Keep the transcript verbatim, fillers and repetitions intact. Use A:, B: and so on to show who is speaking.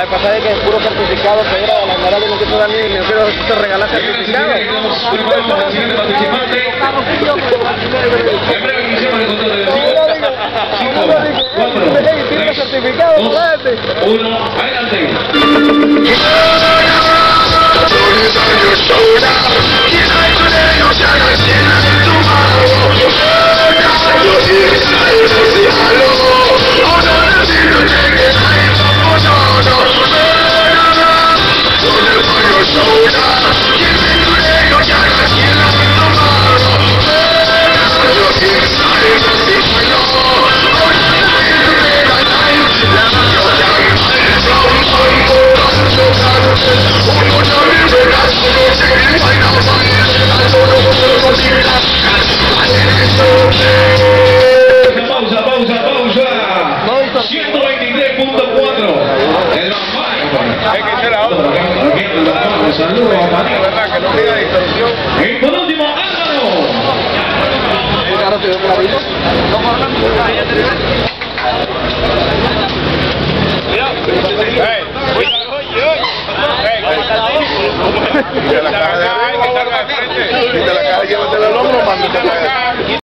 A: al pasar de que es puro certificado, que era de la manera que no quiso dar ni me quiero te regalar certificado.
B: Preparamos al siguiente participante. En breve iniciamos el control de los cinco, cuatro, tres, dos, uno, adelante. Pausa, pausa, pausa. ciento veintitrés punto cuatro. El
A: Hay que hacer la otra.
B: Saludos a María.
A: ¿Verdad? Que no tenga distorsión.
B: Y por último, Álvaro.
A: Claro, te veo clarito. Quita la caja de frente. Quita la caja, llévatela al hombro, mándate la caja.